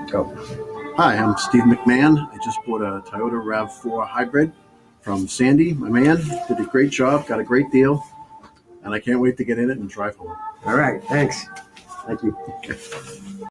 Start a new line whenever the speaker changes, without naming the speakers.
Go.
Hi, I'm Steve McMahon. I just bought a Toyota RAV4 hybrid from Sandy. My man did a great job, got a great deal, and I can't wait to get in it and drive home.
All right, thanks.
Thank you.